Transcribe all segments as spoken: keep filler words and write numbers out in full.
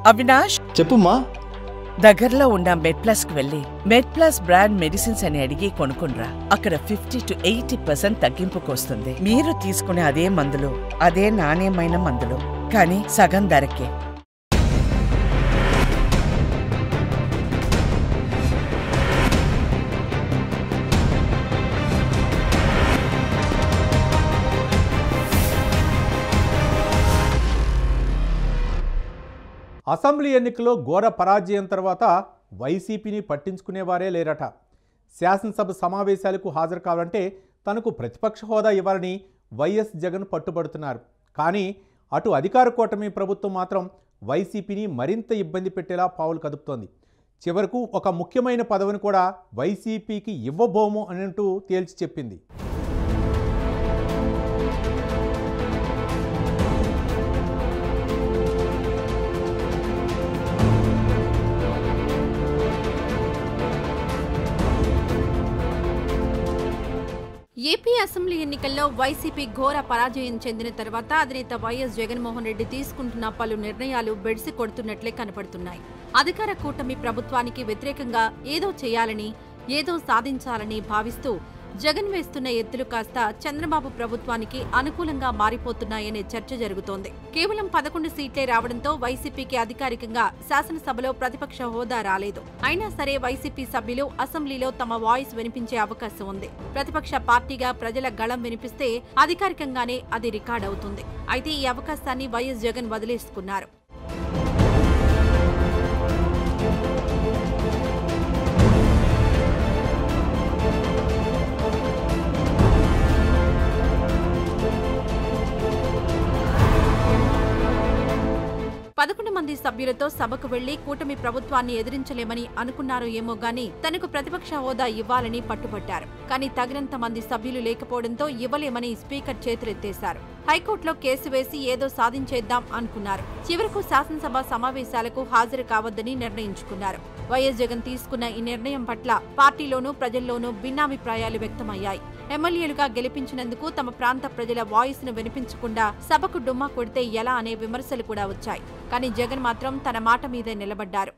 అవినాష్ చెప్పుమా. దగ్గరలో ఉన్న మెడ్ ప్లస్ కు వెళ్ళి మెడ్ ప్లస్ బ్రాండ్ మెడిసిన్స్ అని అడిగి కొనుక్కునరా. అక్కడ ఫిఫ్టీ టు ఎయిటీ పర్సెంట్ తగ్గింపుకు వస్తుంది. మీరు తీసుకునే అదే మందులు, అదే నాణ్యమైన మందులు, కానీ సగం ధరకే. అసెంబ్లీ ఎన్నికల్లో ఘోర పరాజయం తర్వాత వైసీపీని పట్టించుకునేవారే లేరట. శాసనసభ సమావేశాలకు హాజరు కావాలంటే తనకు ప్రతిపక్ష హోదా ఇవ్వాలని వైఎస్ జగన్ పట్టుబడుతున్నారు. కానీ అటు అధికార కూటమి ప్రభుత్వం మాత్రం వైసీపీని మరింత ఇబ్బంది పెట్టేలా పావులు కదుపుతోంది. చివరకు ఒక ముఖ్యమైన పదవిని కూడా వైసీపీకి ఇవ్వబోము అనంటూ తేల్చి చెప్పింది. ఏపీ అసెంబ్లీ ఎన్నికల్లో వైసీపీ ఘోర పరాజయం చెందిన తర్వాత అధినేత వైఎస్ జగన్మోహన్ రెడ్డి తీసుకుంటున్న పలు నిర్ణయాలు బెడిసి కొడుతున్నట్లే కనపడుతున్నాయి. అధికార కూటమి ప్రభుత్వానికి వ్యతిరేకంగా ఏదో చేయాలని, ఏదో సాధించాలని భావిస్తూ జగన్ వేస్తున్న ఎత్తులు కాస్త చంద్రబాబు ప్రభుత్వానికి అనుకూలంగా మారిపోతున్నాయనే చర్చ జరుగుతోంది. కేవలం పదకొండు సీట్లే రావడంతో వైసీపీకి అధికారికంగా శాసనసభలో ప్రతిపక్ష హోదా రాలేదు. అయినా సరే వైసీపీ సభ్యులు అసెంబ్లీలో తమ వాయిస్ వినిపించే అవకాశం ఉంది. ప్రతిపక్ష పార్టీగా ప్రజల గళం వినిపిస్తే అధికారికంగానే అది రికార్డ్ అవుతుంది. అయితే ఈ అవకాశాన్ని వైఎస్ జగన్ వదిలేసుకున్నారు. పదకొండు మంది సభ్యులతో సభకు వెళ్లి కూటమి ప్రభుత్వాన్ని ఎదిరించలేమని అనుకున్నారో ఏమో గాని తనకు ప్రతిపక్ష హోదా ఇవ్వాలని పట్టుబట్టారు. కానీ తగినంత మంది సభ్యులు లేకపోవడంతో ఇవ్వలేమని స్పీకర్ చేతులెత్తేశారు. హైకోర్టులో కేసు వేసి ఏదో సాధించేద్దాం అనుకున్నారు. చివరకు శాసనసభ సమావేశాలకు హాజరు కావద్దని నిర్ణయించుకున్నారు. వైఎస్ జగన్ తీసుకున్న ఈ నిర్ణయం పట్ల పార్టీలోనూ ప్రజల్లోనూ భిన్నాభిప్రాయాలు వ్యక్తమయ్యాయి. ఎమ్మెల్యేలుగా గెలిపించినందుకు తమ ప్రాంత ప్రజల వాయిస్ ను వినిపించకుండా సభకు డుమ్మా కొడితే ఎలా అనే విమర్శలు కూడా వచ్చాయి. కానీ జగన్ మాత్రం తన మాట మీదే నిలబడ్డారు.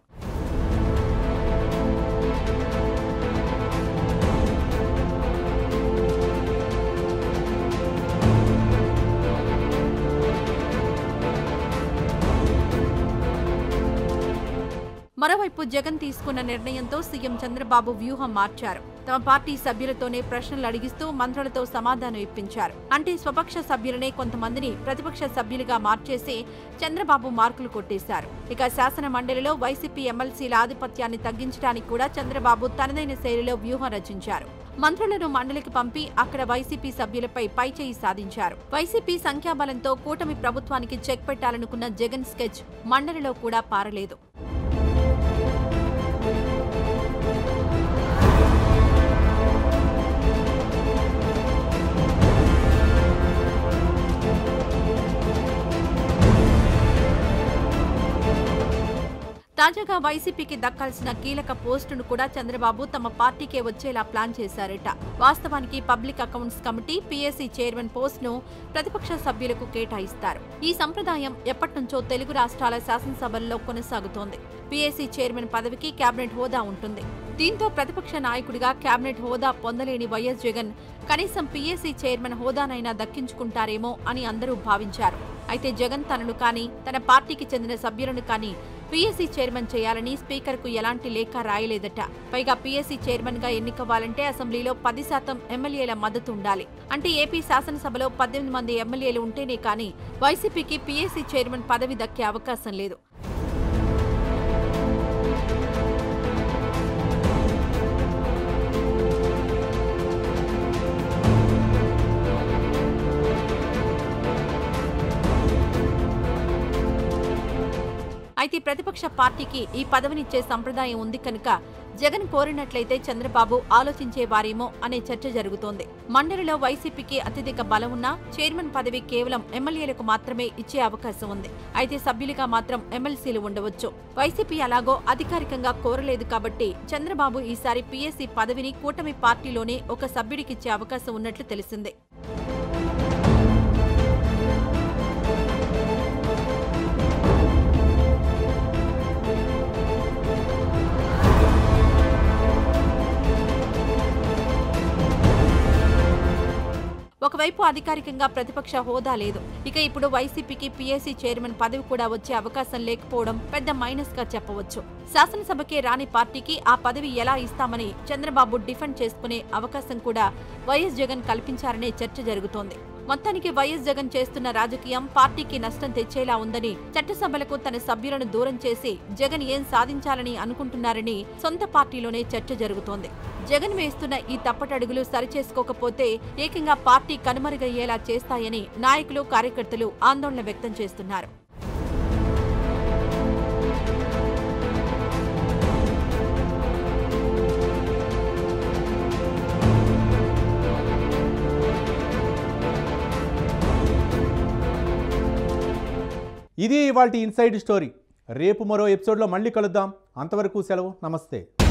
మరోవైపు జగన్ తీసుకున్న నిర్ణయంతో సీఎం చంద్రబాబు వ్యూహం మార్చారు. తమ పార్టీ సభ్యులతోనే ప్రశ్నలు అడిగిస్తూ మంత్రులతో సమాధానం ఇప్పించారు. అంటే స్వపక్ష సభ్యులనే కొంతమందిని ప్రతిపక్ష సభ్యులుగా మార్చేసి చంద్రబాబు మార్కులు కొట్టేశారు. ఇక శాసన మండలిలో వైసీపీ ఎమ్మెల్సీల ఆధిపత్యాన్ని తగ్గించడానికి కూడా చంద్రబాబు తనదైన శైలిలో వ్యూహం రచించారు. మంత్రులను మండలికి పంపి అక్కడ వైసీపీ సభ్యులపై పైచేయి సాధించారు. వైసీపీ సంఖ్యాబలంతో కూటమి ప్రభుత్వానికి చెక్ పెట్టాలనుకున్న జగన్ స్కెచ్ మండలిలో కూడా పారలేదు. తాజాగా వైసీపీకి దక్కాల్సిన కీలక పోస్టును కూడా చంద్రబాబు తమ పార్టీకే వచ్చేలా ప్లాన్ చేశారట. వాస్తవానికి public accounts committee PAC chairman పోస్టును ప్రతిపక్ష సభ్యులకు కేటాయిస్తారు. ఈ సంప్రదాయం ఎప్పటినుంచో తెలుగు రాష్ట్రాల శాసనసభల్లో కొనసాగుతోంది. పీఏసీ చైర్మన్ పదవికి కేబినెట్ హోదా ఉంటుంది. దీంతో ప్రతిపక్ష నాయకుడిగా కేబినెట్ హోదా పొందలేని వైఎస్ జగన్ కనీసం పీఏసీ చైర్మన్ హోదానైనా దక్కించుకుంటారేమో అని అందరూ భావించారు. అయితే జగన్ తనను కానీ తన పార్టీకి చెందిన సభ్యులను కానీ పీఏసీ చైర్మన్ చేయాలని స్పీకర్ కు ఎలాంటి లేఖ రాయలేదట. పైగా పీఏసీ చైర్మన్ గా ఎన్నికవ్వాలంటే అసెంబ్లీలో పది శాతం ఎమ్మెల్యేల మద్దతు ఉండాలి. అంటే ఏపీ శాసనసభలో పద్దెనిమిది మంది ఎమ్మెల్యేలు ఉంటేనే కానీ వైసీపీకి పీఏసీ చైర్మన్ పదవి దక్కే అవకాశం లేదు. అయితే ప్రతిపక్ష పార్టీకి ఈ పదవినిచ్చే సంప్రదాయం ఉంది కనుక జగన్ కోరినట్లయితే చంద్రబాబు ఆలోచించేవారేమో అనే చర్చ జరుగుతోంది. మండలిలో వైసీపీకి అత్యధిక బలం ఉన్నా చైర్మన్ పదవి కేవలం ఎమ్మెల్యేలకు మాత్రమే ఇచ్చే అవకాశం ఉంది. అయితే సభ్యులుగా మాత్రం ఎమ్మెల్సీలు ఉండవచ్చు. వైసీపీ అలాగో అధికారికంగా కోరలేదు కాబట్టి చంద్రబాబు ఈసారి పీఏసీ పదవిని కూటమి పార్టీలోనే ఒక సభ్యుడికిచ్చే అవకాశం ఉన్నట్లు తెలిసిందే. ఒకవైపు అధికారికంగా ప్రతిపక్ష హోదా లేదు. ఇక ఇప్పుడు వైసీపీకి పీఏసీ చైర్మన్ పదవి కూడా వచ్చే అవకాశం లేకపోవడం పెద్ద మైనస్ గా చెప్పవచ్చు. శాసనసభకే రాని పార్టీకి ఆ పదవి ఎలా ఇస్తామని చంద్రబాబు డిఫెండ్ చేసుకునే అవకాశం కూడా వైఎస్ జగన్ కల్పించారనే చర్చ జరుగుతోంది. మొత్తానికి వైఎస్ జగన్ చేస్తున్న రాజకీయం పార్టీకి నష్టం తెచ్చేలా ఉందని, చట్టసభలకు తన సభ్యులను దూరం చేసి జగన్ ఏం సాధించాలని అనుకుంటున్నారని సొంత పార్టీలోనే చర్చ జరుగుతోంది. జగన్ వేస్తున్న ఈ తప్పటడుగులు సరిచేసుకోకపోతే ఏకంగా పార్టీ కనుమరుగయ్యేలా చేస్తాయని నాయకులు, కార్యకర్తలు ఆందోళన వ్యక్తం చేస్తున్నారు. ఇది ఇవాల్టి ఇన్సైడ్ స్టోరీ. రేపు మరో ఎపిసోడ్లో మళ్ళీ కలుద్దాం. అంతవరకు సెలవు. నమస్తే.